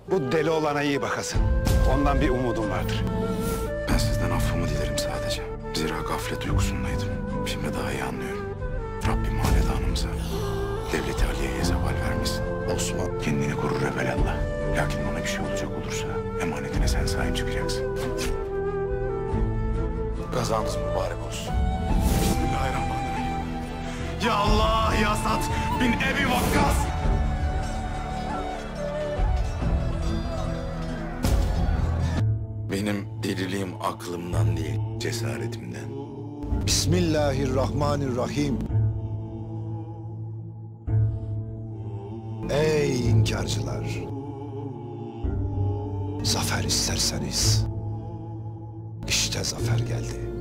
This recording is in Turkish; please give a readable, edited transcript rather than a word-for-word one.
Bu deli olana iyi bakasın. Ondan bir umudum vardır. Ben sizden affımı dilerim sadece. Zira gaflet uykusundaydım. Şimdi daha iyi anlıyorum. Rabbim hanedanımıza, devleti Aliye'ye zeval vermesin. Osman kendini korur evelallah. Lakin ona bir şey olacak olursa emanetine sen sahip çıkacaksın. Kazanız mübarek olsun. Bismillahirrahmanirrahim. Ya Allah ya Sa'd bin Ebi Vakkas. Benim deliliğim aklımdan değil, cesaretimden. Bismillahirrahmanirrahim. Ey inkarcılar! Zafer isterseniz, işte zafer geldi.